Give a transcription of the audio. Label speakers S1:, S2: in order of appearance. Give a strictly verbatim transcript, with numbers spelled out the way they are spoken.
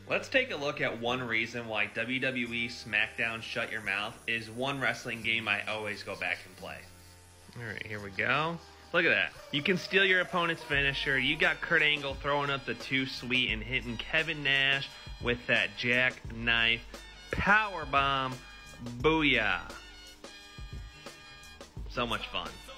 S1: Let's take a look at one reason why W W E SmackDown Shut Your Mouth is one wrestling game I always go back and play. Alright, here we go. Look at that. You can steal your opponent's finisher. You got Kurt Angle throwing up the too sweet and hitting Kevin Nash with that jackknife powerbomb. Booyah. So much fun.